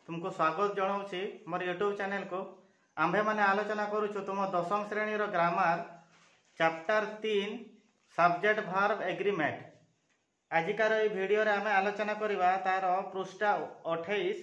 तुमको स्वागत जनाऊँगी मोर YouTube channel को। आंभे मैंने आलोचना करुचु तुम दशम श्रेणी grammar chapter 3 subject verb agreement. आजिकार ये वीडियो रे आमे आलोचना करवा तार पृष्ठा 28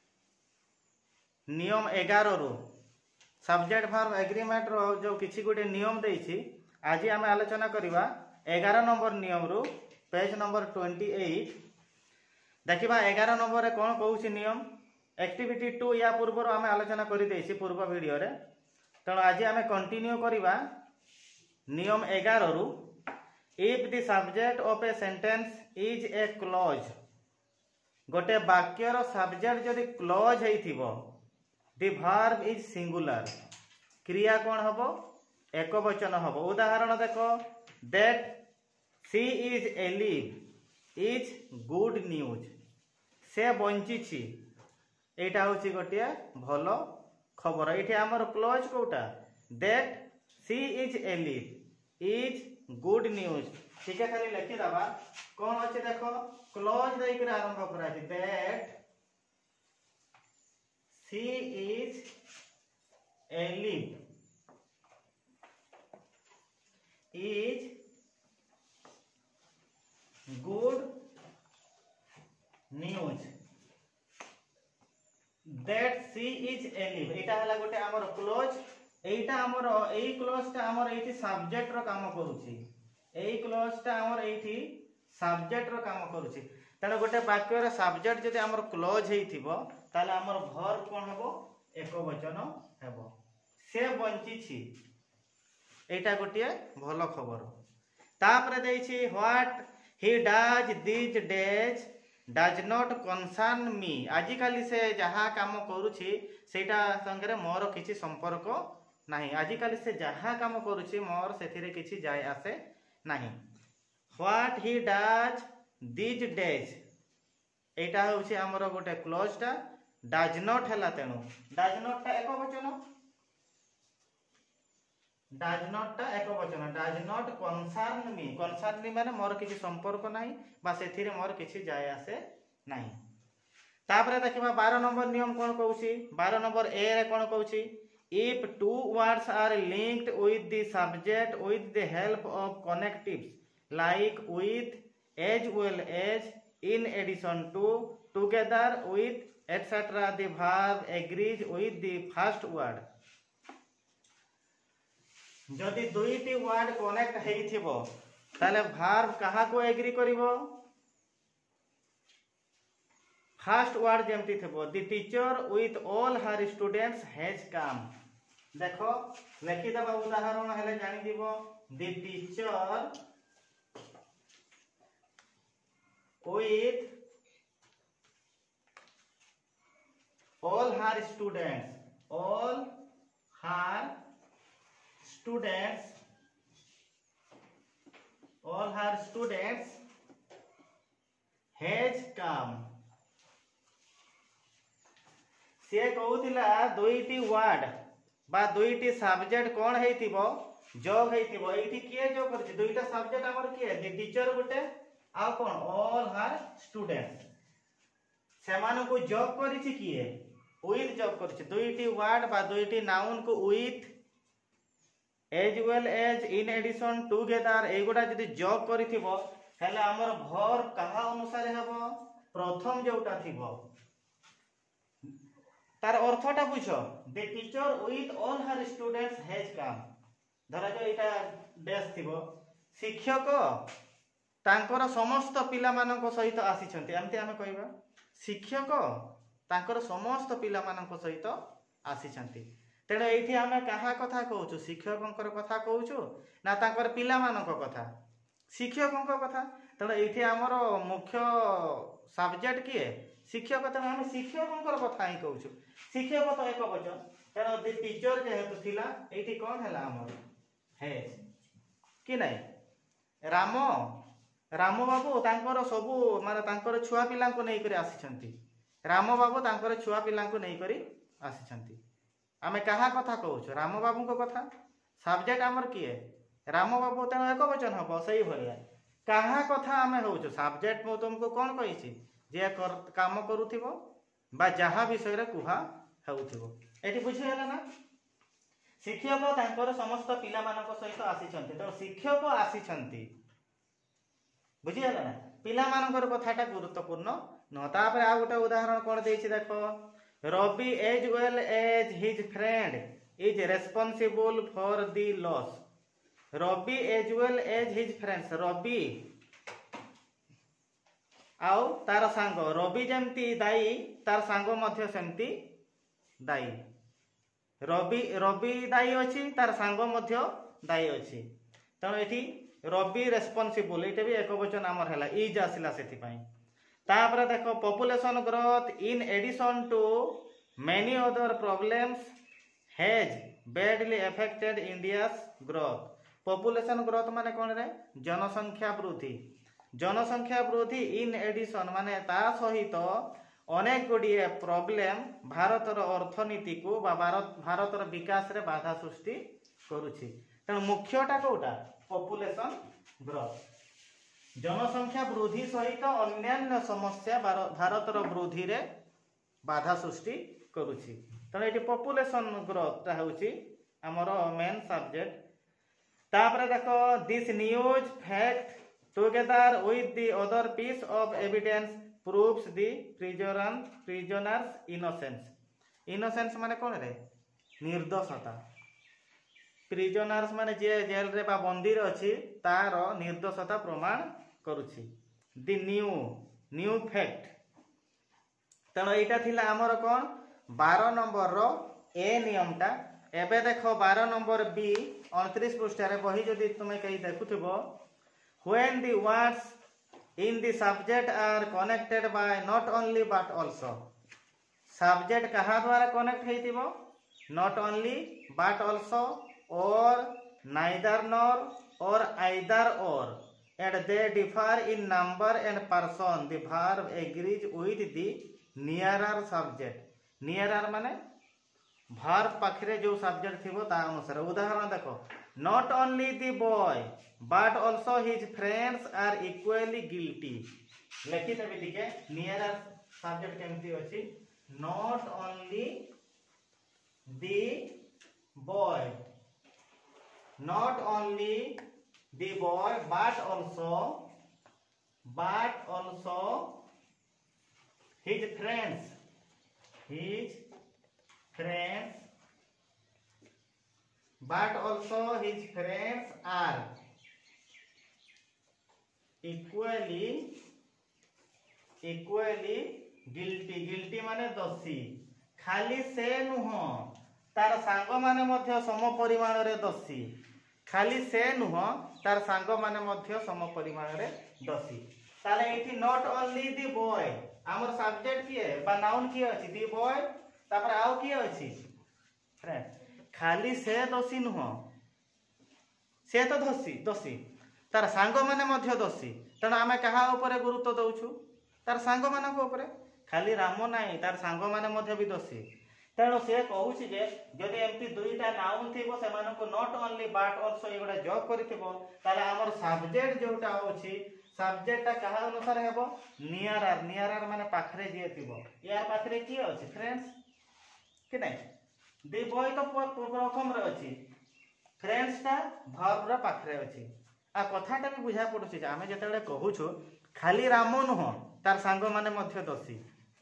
नियम 11 रु सब्जेक्ट वर्ब एग्रीमेंट रो जो किछि गोटे नियम देछि आज आमे आलोचना करवा 11 नंबर नियम रु पेज नंबर 28। देखिबा 11 नंबर रे कोन कहूछि नियम एक्टिविटी 2 या पूर्व आमे आलोचना करि देछि पूर्व वीडियो रे। तेणु आज आमे कंटिन्यू करवा नियम 11 रु if the subject of a sentence is a clause. गोटे वाक्यर सब्जेक्ट जदि क्लॉज हेइथिबो द वर्ब इज सिंगुलर क्रिया कोन हबो एक वचन हबो। उदाहरण देखो that she is alive is good news. से बंची छी एटा होची गोटे भलो खबर। एठी हमर क्लोज कोटा that she is alive is good news. ठीक है खाली लिखि दबा कोन अछि देखो क्लोज देई के आरंभ करा छी that she is alive is good news. That she is alive एटा हला गोटे हमर क्लोज। एटा हमर एई क्लोज ता हमर एठी सब्जेक्ट रो काम करूची। एई क्लोज ता हमर एठी सब्जेक्ट रो काम करूची। तने गोटे वाक्य रो सब्जेक्ट जदि हमर क्लोज हेइथिबो ताले हमर वर्ब कोन हेबो एक वचन हेबो। से बंची छी एटा गोटे भलो खबर। तापरे देइछि what he does these days does not concern me. आजिकाली से जहाँ काम करुछि सेटा संगे मोर किछि संपर्क नाही। आजिकाली से जहाँ काम करुछि मोर सेथिरे किछि जाय आसे नाही। What he does these days एटा होछि हमर गोटे क्लोज टा डज नॉट हला। तेनु डज नॉट टा एक वचन डज नॉट टा एक वचन does not concern me. Concern me माने मोर किछि संपर्क नाही बा सेथिरे मोर किछि जाय आसे नाही। तापरे देखिबा 12 नंबर नियम कोन कहूछि 12 नंबर ए रे कोन कहूछि if two words are linked with the subject with the help of connectives like with as well as in addition to together with etcetera the verb agrees with the first word. जदि दुईटी word connect हेइथिबो ताले verb कहा को agree करिवो first word जेमति थबो the teacher with all her students has come. देखो लिखि दबा उदाहरण हेले जानि दिबो the teacher with all her students has come। से कहूतिला दुईटी वर्ड बा दुईटी सब्जेक्ट कोन हेइतिबो जॉब हेइतिबो। एठी किए जॉब करछि दुईटा सब्जेक्ट हमर किए the teacher Gute uh cone all her students सेमानो को जॉब करिछि किए विथ जॉब करछि। दुईटी वर्ड बा दुईटी नाउन को with as well as in addition together एगुडा जदि जॉब करिथिबो हेले हमर वर्ब कहा अनुसार हेबो प्रथम जोटा थिबो तार अर्थटा बुझो the teacher with all her students has come. धरा जो एटा डैश थिबो शिक्षक तांकर समस्त पिला मानक सहित आसीछन्ते एमते हमें कहबा शिक्षक तांकर समस्त पिला मानक सहित आसीछन्ते। तेणु एठी आमे कहा कथा कहूछु शिक्षकंकर कथा कहूछु ना तांकर पिला मानक कथा शिक्षकंक कथा। तेणु एठी हमर मुख्य सब्जेक्ट किए शिक्षक। तेणु आमे शिक्षकंकर कथा ही कहूछु। शिक्षक तो एक वचन तेणु द टीचर जेहेतु थिला एठी कोन हला हमर हैज कि नै राम राम बाबू तांकर सबु माने तांकर छुआ पिला को नै करी आसीछन्ती। राम बाबू तांकर छुआ पिला को नै करी आसीछन्ती। आमे कहा कथा कहूछु राम बाबू को कथा सब्जेक्ट हमर किए राम बाबू। तेणु एक वचन हबो सही भलिया कहा कथा आमे होछु सब्जेक्ट मो तुमको कोन कहिछि जे काम करूथिबो बा जहाँ विषय रे कुहा हेउथिबो एठी बुझिगला ना शिक्षक तांकर समस्त पिला मानक सहित आसीछन्ति तो शिक्षक आसीछन्ति बुझिगला ना पिला मानकर कथाटा गुरुत्वपूर्ण न तापर आ गोटे उदाहरण कोन देछि देखो Ravi as well as his friend is responsible for the loss Ravi as well as his friends Ravi आउ तार सांग रवि जेमती दायी तार सांग मध्य सेमती दायी रवि रवि दायी अछि तार सांग मध्य दायी अछि तेणु एठी रवि रेस्पोंसिबल एटा भी एक वचन आमर हैला इज आसिला सेति पई तापर देखो population growth in addition to many other problems has badly affected India's growth population growth माने कोन रे जनसंख्या वृद्धि इन एडिशन माने ता सहित अनेक गुड़िए प्रॉब्लम भारतर अर्थनीति को भारतर विकास रे बाधा सृष्टि करुछि तेणु मुख्यटा कोटा पॉपुलेशन ग्रोथ जनसंख्या वृद्धि सहित अन्यान्य समस्या भारतर वृद्धि रे बाधा सृष्टि करुछि तेणु एटी पॉपुलेशन ग्रोथ होउछि हमर मेन सब्जेक्ट तापर देखो this new fact together with the other piece of evidence proves the prisoner's innocence माने कोन रे निर्दोषता प्रिजनर्स माने जे जेल रे बा बंदी रे अछि तार निर्दोषता प्रमाण करूछि द न्यू फैक्ट तेणु एटा थिला हमर कोन 12 नंबर रो ए नियमटा एबे देखो 12 नंबर बी 29 पृष्ठ रे बही जदी तुमे कहि देखुथिबो when the words in the subject are connected by not only but also subject कहा द्वारा कनेक्ट हेतिबो not only but also or neither nor or either or and they differ in number and person the verb agrees with the nearer subject nearer माने verb पाखरे जो subject थिबो ता अनुसार उदाहरण देखो not only the boy but also his friends are equally guilty लेखि देबे टिके nearer subject केमती अछि not only the boy but also his friends but also his friends are equally guilty माने दोषी खाली से नुह तार सांग माने मध्य सम परिमाण रे दोषी खाली से नुह तार सांग माने मध्य सम परिमाण रे दोषी ताले एठी नॉट ओनली द बॉय हमर सब्जेक्ट किए बा नाउन किए अछि द बॉय तापर आउ किए अछि फ्रेंड खाली से दोषी नुह से तो दोषी तार सांग माने मध्य दोषी तेणु आमे कहा ऊपर गुरुत्व दउछु तार सांग मानक ऊपर खाली राम नाही तार सांग माने मध्य भी दोषी तेणु से कहूछि जे जदि एमती दुईटा नाउन थिबो से मानको नॉट ओनली बट आल्सो एगुडा जॉब करिथिबो ताले हमर सब्जेक्ट जोटा होछि सब्जेक्ट कहा अनुसार हेबो नियरर माने पाखरे जे थिबो यार पाखरे की अछि फ्रेंड्स कि नै दी बॉय तो प्रथम रे अछि फ्रेंड्स ता वर्ब रे पाखरे अछि आ कथाटा भी बुझा पडुछि जे आमे जतेले कहूछु खाली राम नुह तार सांग माने मध्य दोषी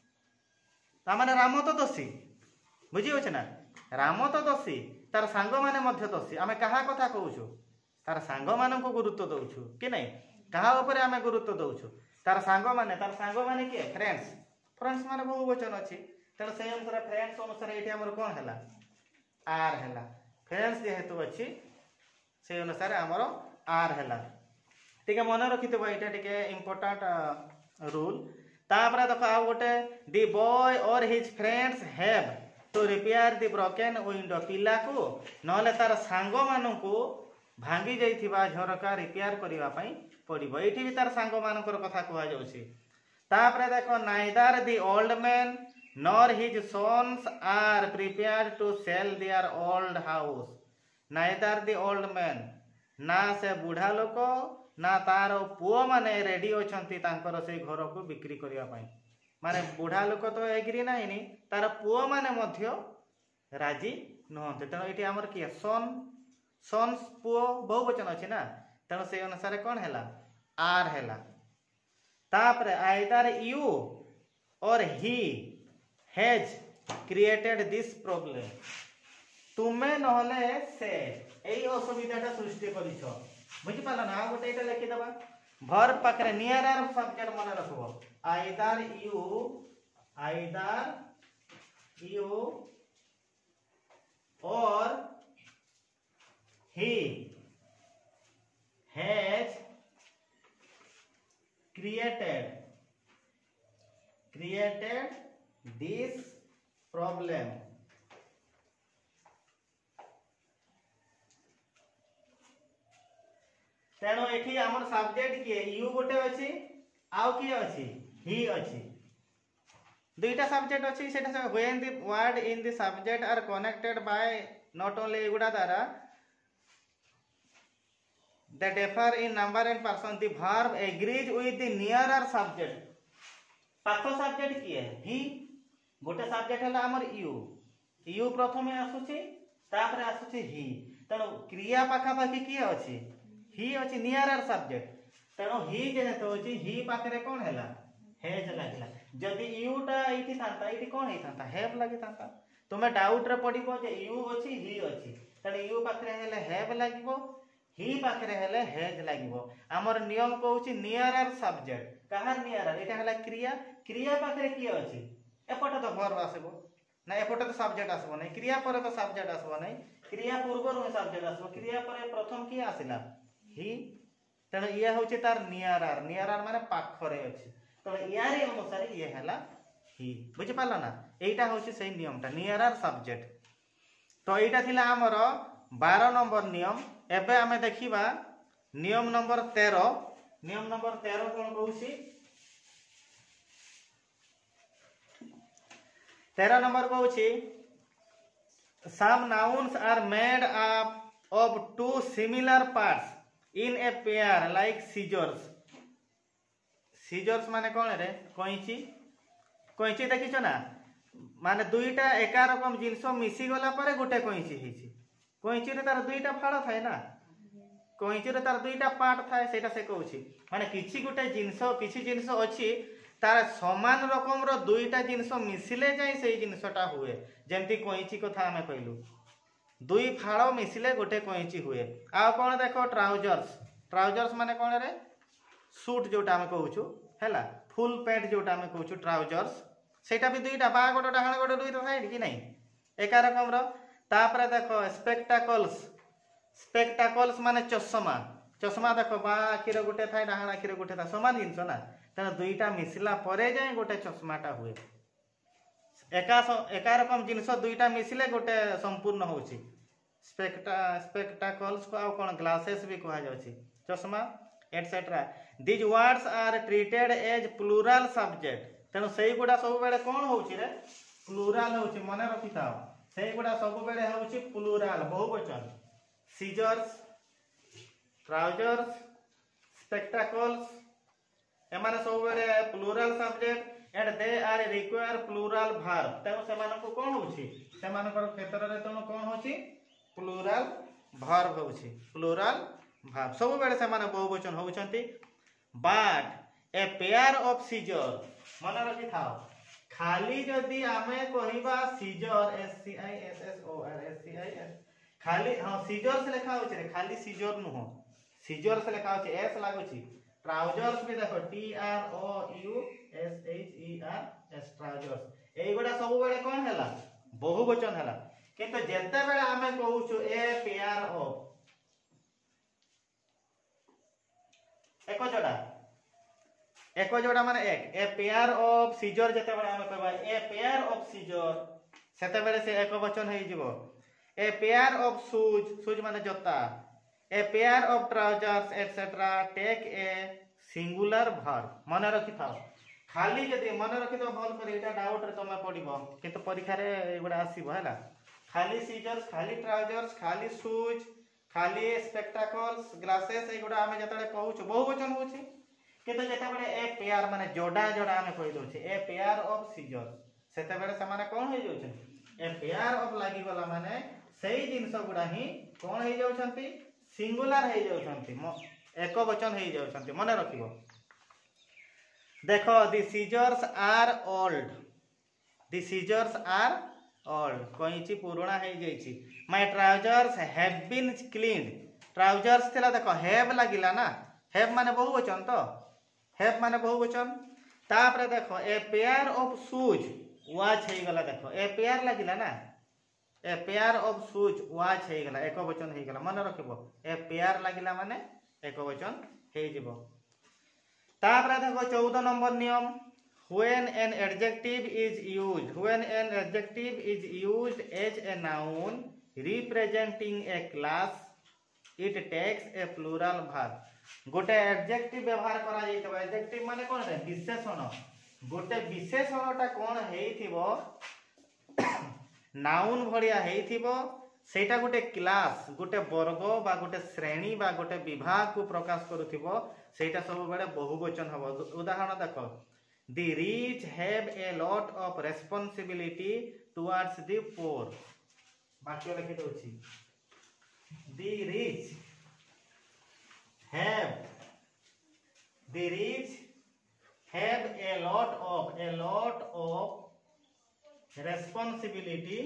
ता माने राम तो दोषी बुझी होछ ना राम तो दोषी तार सांग माने मध्य दोषी आमे कहा कथा कहूछु तार सांग माननको गुरुत्व दउछु कि नै कहा ऊपर आमे गुरुत्व दउछु तार सांग माने के फ्रेंड्स माने बहु वचन अछि तेणु से अनुसार फ्रेंड्स अनुसार एठी हमर कोन हला आर हला फ्रेंड्स जेहेतु अछि से अनुसार हमर आर हला ठीक है मन रखितबो एटा टिके इंपोर्टेंट रूल तापर देखो आ गोटे the boy or his friends have to repair the broken window पिला को नले तार सांग मानकू भांगी जाइथिबा झरका रिपेयर करिवा पई पड़िबो एठी भी तार सांग मानकर कथा कहआ जाउछि तापर देखो neither the old man nor his sons are prepared to sell their old house neither the old man ना से बुढ़ा लोक ना तार पुओ माने रेडी अछंती तांकर से घर को बिक्री करिया पई माने बुढ़ा लोक तो एग्री नाइनी तार पुओ माने मध्य राजी नुहते तेणु ये आमर किए सन सन्स पुओ बहुवचन अच्छी ना तेणु से अनुसार कौन है आर है तापर either you or he has created this problem तुम्हें नहले से यही असुविधाटा सृष्टि करिछ बुझिपाल ना आ गोटे एटा लिखिदेबा भर पाखरे नियर आर सब्जेक्ट मन रखबो either you or he has created this problem तेणु एठी हमर सब्जेक्ट किए यू गोटे अछि आउ किए अछि ही अछि दुईटा सब्जेक्ट अछि सेटा when the word in the subject are connected by not only एगुडा द्वारा they differ in number and person the verb agrees with the nearer subject पाखो सब्जेक्ट किए ही गोटे सब्जेक्ट है हमर यू प्रथमे आसुची तापर आसुची ही तेणु क्रिया पाखा पाखी किए अछि ही अछि नियरर सब्जेक्ट तेणु ही जेहेतु अछि ही पाखरे कोन हैला हेज लागिला जदि यूटा एठी थांता एठी कोन हे थांता हेव लागि थांता तुमे डाउट रे पडिबो जे यू अछि ही अछि तेणु यू पाखरे हेले हेव लागिबो ही पाखरे हेले हेज लागिबो हमर नियम कहउची नियरर सब्जेक्ट कहार नियरर एटा हला क्रिया पाखरे की अछि एपटे तो वर्ब आसबो ना एपटे तो सब्जेक्ट आसबो नै क्रिया परे तो सब्जेक्ट आसबो नै क्रिया पूर्व रो सब्जेक्ट आसबो क्रिया परे प्रथम की आसिला ही तेणु ये होची तार नियरर माने पाखरे अछि तो यारी अनुसार ये हला ही बुझि पाला ना एटा होची सेही नियमटा नियरर सब्जेक्ट तो एटा थिला हमर 12 नंबर नियम एबे आमे देखिबा नियम नंबर 13 कोन कहूसी 13 नंबर कहूची some nouns are made up of two similar parts in a pair like scissors माने कोन रे कोइची देखिछो ना माने दुईटा एका रकम जिंस मिसी गला परे गोटे कोइची हिची कोइची रे तार दुईटा फाड़ थाए ना कोइची रे तार दुईटा पार्ट थाए सेटा से कहूची माने किछि गोटे जिंस अछि तार समान रकम रो दुईटा जिंस मिसिले जाई सेही जिंसटा हुए जेमती कोइची कथा हमें कहलु दुई फाड़ मिसिले गोटे कोइची हुए आ कोन देखो ट्राउजर्स माने कोन रे सूट जोटा हम कहूछु हैला फुल पैंट जोटा हम कहूछु ट्राउजर्स सेटा भी दुईटा बा गोटे डाहण गोटे दुईटा साइड कि नहीं एका रकम रो तापर देखो स्पेक्टाकल्स माने चश्मा देखो बा आखिर गोटे थाए डाहण आखिर गोटे था समान जिंस ना तेना दुईटा मिसिला परे जाए गोटे चश्माटा हुए एका रकम जिंस दुईटा मिसिले गोटे संपूर्ण होउची स्पेक्टाकल्स को आ कोन ग्लासेस भी कहा जाउची चश्मा etcetera this words are treated as plural subject तेणु से गुड़ा सब बेले कौन होउची रे प्लूरल होउची मने रखिथाओ से गुड़ा सब बेले होउची प्लूरल बहुवचन सीजर्स ट्राउजर्स स्पेक्टाकल्स एमाने सब बेले plural subject and they are require plural verb तेणु से मानको कौन होउची से मानकर क्षेत्र रे तेणु कौन होउची प्लूरल वर्ब होउची प्लूरल वर्ब सब बेले से माने बहुवचन होउचंती but a pair of scissor मन रखी थाओ खाली जदि आमे कहिबा सीजर SCISSOR खाली हां सीजर से लिखा होचे रे खाली सीजर नु हो सीजर से लिखा होचे एस लागोची ट्राउजर्स भी देखो TROUSHERS ट्राउजर्स एगोडा सब बेले कोन हैला बहुवचन हैला किंतु जेते बेले आमे कहूछु ए पेयर ऑफ एको जोड़ा माने एक ए पेयर ऑफ सीजर जते बेले आमे कहबा ए पेयर ऑफ सीजर सेते बेले से एको वचन हेइ जिवो ए पेयर ऑफ शूज माने जूता a pair of trousers etcetera take a singular verb मन रखि थाओ खाली जदि मन रखि तो भल कर एटा डाउट रे तमे पडिबो किंतु परीक्षा रे एगुडा आसीबो हैला खाली सीजर्स खाली ट्राउजर्स खाली शूज खाली स्पेक्टाकल्स ग्लासेस एगुडा आमे जतले कहूछु बहुवचन होछि किंतु जेते बेले ए पेयर माने जोड़ा जोड़ा हमें कहि दोछे ए पेयर ऑफ सीजर सेते बेले से माने कोन हो जाउछन ए पेयर ऑफ लागि गला माने सेही जिंस गुडा ही कोन हो जाउछंती सिंगुलर हो जाउछंती एक वचन हो जाउछंती मने रखिबो देखो the scissors are old the scissors are old कहिची पुराना हो जाईची my trousers have been cleaned trousers थिला देखो हैव लागिला ना हैव माने बहुवचन तो हैव माने बहुवचन तापरे देखो ए पेयर ऑफ शूज वाच हे गला देखो ए पेयर लागिला ना ए पेयर ऑफ शूज वाच हे गला एक वचन हे गला मन रखिबो ए पेयर लागिला माने एक वचन हे जिवो तापरे देखो 14 नंबर नियम when an adjective is used as a noun representing a class it takes a plural verb गोटे एडजेक्टिव व्यवहार करा जाइतबो एडजेक्टिव माने कोन रे विशेषण गोटे विशेषणटा कोन हेइथिबो नाउन भलिया हेइथिबो सेटा गोटे क्लास गोटे वर्ग बा गोटे श्रेणी बा गोटे विभाग को प्रकाश करूथिबो सेटा सब बेले बहुवचन हबो उदाहरण देखो the rich have a lot of responsibility towards the poor वाक्य लिखि दोछि the rich have a lot of responsibility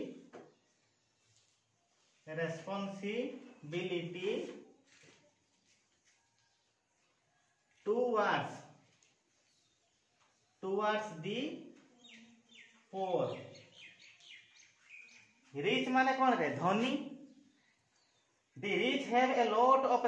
towards the poor rich माने कौन रे धनी the rich have a lot of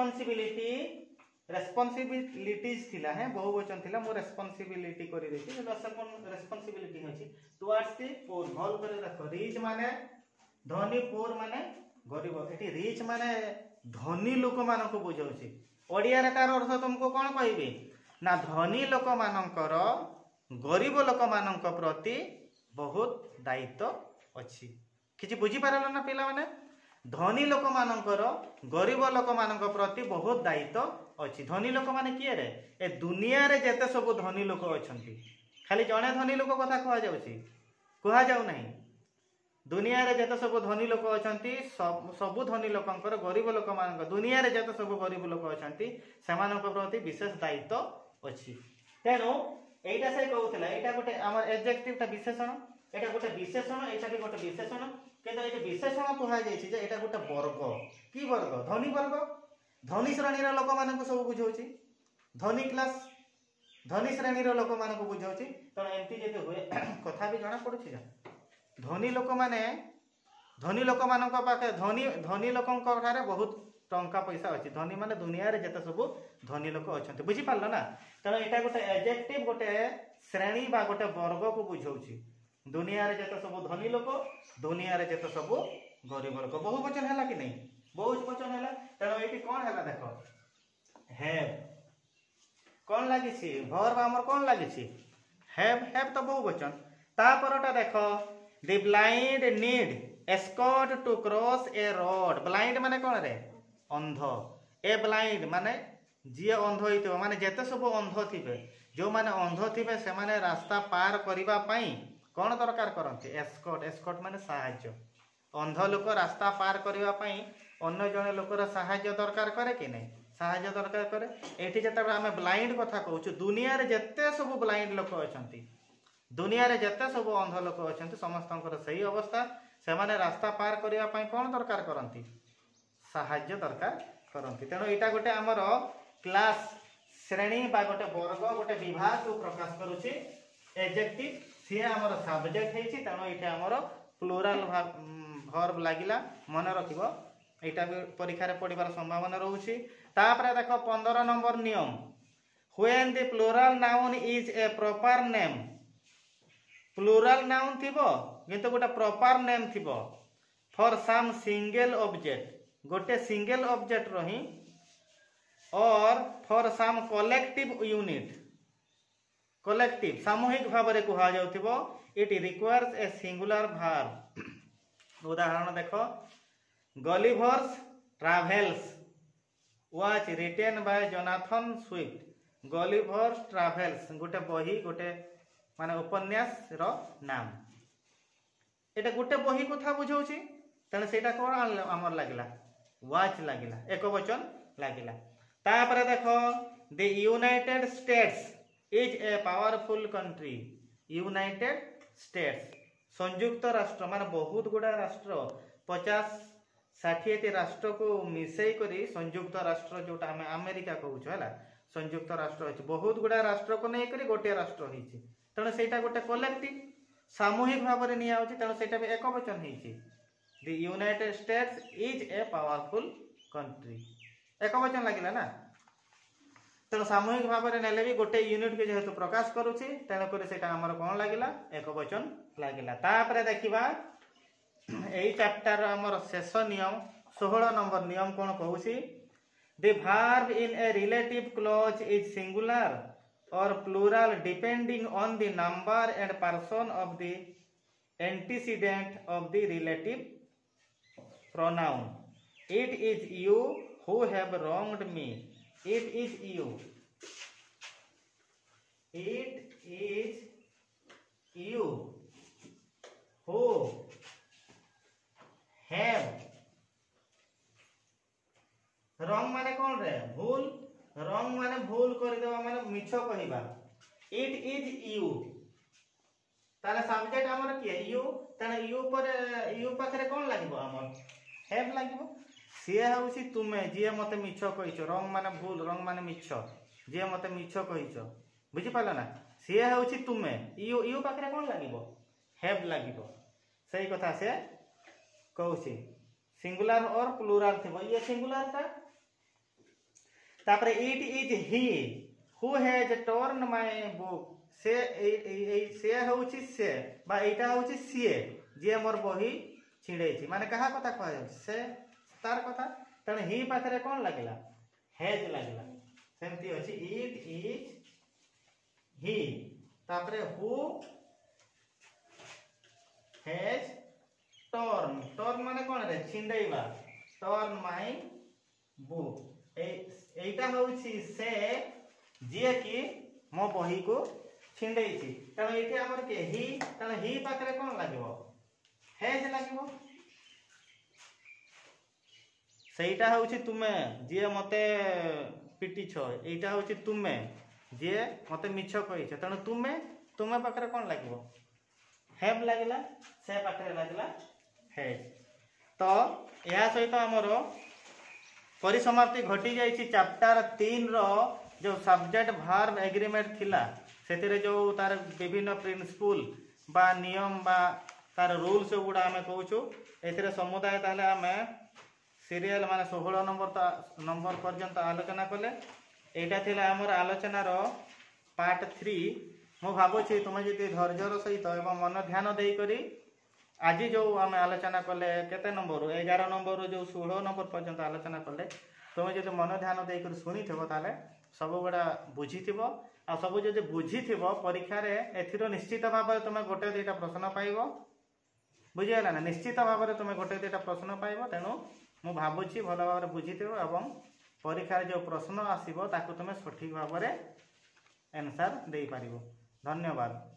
responsibilities थिला है बहुवचन थिला मो responsibility करि देछि responsibility होछि towards the poor भल करे देखो rich माने धनी poor माने गरीब एठी rich माने धनी लोक मानको बुझौछि ओडिया रे तार अर्थ तुमको कोन कहबे ना धनी लोक मानकर गरीब लोक मानक प्रति बहुत दायित्व अछि किछि बुझी पारल ना पिला माने धनी लोक मानकर गरीब लोक मानक प्रति बहुत दायित्व अछि धनी लोक माने किए रे ए दुनिया रे जेते सब धनी लोक अछंती खाली जणे धनी लोक कथा कहा जाउछि कहा जाउ नाही दुनिया रे जेते सब धनी लोक अछंती सब धनी लोकंकर गरीब लोक मानक दुनिया रे जेते सब गरीब लोक अछंती सेमानक प्रति विशेष दायित्व अछि तेनो एटा से कहउतला एटा गोटे हमर एडजेक्टिव ता विशेषण एटा गोटे विशेषण एटा भी गोटे विशेषण केतो एटा विशेषण कहा जायछि जे एटा गोटे वर्ग की वर्ग धनी श्रेणी रो लोक मानक सब बुझौछि धनी क्लास धनी श्रेणी रो लोक मानक बुझौछि त एमती जेते होय कथा भी जणा पडुछि जा धनी लोक मानक पाखे धनी लोकंक ठारे बहुत टंका पैसा अछि धनी माने दुनिया रे जेते सब धनी लोक अछंती बुझी पारलो ना तनो एटा गोटे एडजेक्टिव गोटे श्रेणी बा गोटे वर्ग को बुझौछि दुनिया रे जेते सब धनी लोक दुनिया रे जेते सब गरीब लोक बहुवचन हैला कि नहीं बहुवचन हैला तनो एटी कोन हैला देखो हैव कोन लागि छी वर्ब हमर कोन लागि छी हैव तो बहुवचन ता परटा देखो the blind need escort to cross a road blind माने कोन रे अंध ए blind माने जे अंध होइतो माने जेते सब अंध थिबे जो माने अंध थिबे से माने रास्ता पार करिबा पई कोन दरकार करंती एस्कॉर्ट माने सहाय्य अंध लोक रास्ता पार करिबा पई अन्य जने लोकर सहाय्य दरकार करे कि नहीं सहाय्य दरकार करे एठी जेते हमें ब्लाइंड कथा कहूछु दुनिया रे जेते सब ब्लाइंड लोक अछंती दुनिया रे जेते सब अंध लोक अछंती समस्तंकर सही अवस्था से माने रास्ता पार करिबा पई कोन दरकार करंती सहाय्य दरकार करंती तेनो एटा गोटे हमर क्लास श्रेणी बा गोटे वर्ग गोटे विभाग को प्रकाश करूची एडजेक्टिव सी हमर सब्जेक्ट हेची तेनो एटा हमर प्लुरल वर्ब लागिला मन रखिबो एटा परीक्षा रे पढिबार संभावना रहउची तापरे देखो 15 नंबर नियम when the plural noun is a proper name plural noun थिबो किंतु गोटे प्रॉपर नेम थिबो फॉर सम सिंगल ऑब्जेक्ट गोटे सिंगल ऑब्जेक्ट रही or for some collective unit collective सामूहिक भाव रे कहा जाउथिबो it requires a singular verb उदाहरण देखो Gulliver's Travels was written by Jonathan Swift Gulliver's Travels गोटे बही गोटे माने उपन्यास रो नाम एटा गोटे बही कथा बुझाउछि तेणु सेटा कोन आमर लागिला वाच लागिला एक वचन लागिला तापर देखो the United States is a powerful country United States संयुक्त राष्ट्र माने बहुत गुडा राष्ट्र 50-60 राष्ट्र को मिसई करी संयुक्त राष्ट्र जोटा हमें अमेरिका कहूछ हैला संयुक्त राष्ट्र अछि बहुत गुडा राष्ट्र को नै करी गोटे राष्ट्र हिची तेणु सेटा गोटे कलेक्टिव सामूहिक भाव में निया होची तेणु सेटा भी एक वचन हिची the United States is a powerful country एक वचन लागिला ना तेणु सामूहिक भाव में नेले भी गोटे यूनिट के जेहेतु प्रकाश करूची तेणु करी सेटा हमर कोन लागिला एक वचन लागिला तापर देखिबा एई चैप्टर हमर शेष नियम 16 नंबर नियम कोन कहूची the verb in a relative clause is singular or plural depending on the number and person of the antecedent of the relative pronoun it is you who have wronged me it is you who have रंग माने कौन रे भूल रंग माने भूल कर देबा माने मिछ कहिबा इट इज यू ताले सब्जेक्ट हमर के यू तने यू पर यू पाखरे कौन लागिबो हमर हैव लागिबो से होउसी तुमे जे मते मिछ कहिचो रंग माने भूल रंग माने मिछ जे मते मिछ कहिचो बुझि पाला ना से होउसी तुमे यू यू पाखरे कौन लागिबो हैव लागिबो सही कथा से कहउसी सिंगुलर और प्लूरल थिबो ये सिंगुलर का तापर it is he who has torn my book से होउची से बा एटा होउची सीए जे मोर बही छिड़ेछि माने कहा कथा कहै से तार कथा तने ही पाखरे कोन लागिला हैज लागिला सेमती अछि इट इज ही तापर हु हैज टर्न टर्न माने कोन रे छिंडेइबा टर्न माय बुक एटा होउची से जे कि मो बही को छिंडेइछि तने एठी हमर के ही तने ही पाखरे कोन लागिवो हैज लागिवो सेटा होउची तुमे जे मते पिटी छ एटा होउची तुमे जे मते मिछ कहि छ तने तुमे पाखरे कोन लागिवो हैव लागिला से पाखरे लागिला हैज तो या सहित हमर परिसमाप्ति घटी जाइछि चैप्टर 3 रो जो सब्जेक्ट वर्ब एग्रीमेंट थिला सेतिरे जो तार विभिन्न प्रिंसिपल बा नियम बा तार रूल्स गुडा हमें कहूछु एथिरे समुदाय ताले हमें सीरियल माने 16 नंबर पर्यंत आलोचना कले एटा थिला हमर आलोचना रो पार्ट 3 मो भाबोछि तुमे जति धैर्यर सहित एवं मन ध्यान देई करी आज जो आम आलोचना कले केते नंबर 11 नंबर जो 16 नंबर पर्यंत आलोचना कले तुम जो मन ध्यान देकर शुणी ताले सब गुड़ा बुझी आ सब जो बुझी परीक्षा रे एथिरो निश्चित भाव में तुम गोटे दुईटा प्रश्न पाइब बुझीगला ना निश्चित भाव में तुम गोटे दुईटा प्रश्न पाइब तेणु मु भावुची भल भाव में बुझी एवं परीक्षा जो प्रश्न आसो ताकू तुम सठिक भाव में आंसर दे पारिबो। धन्यवाद।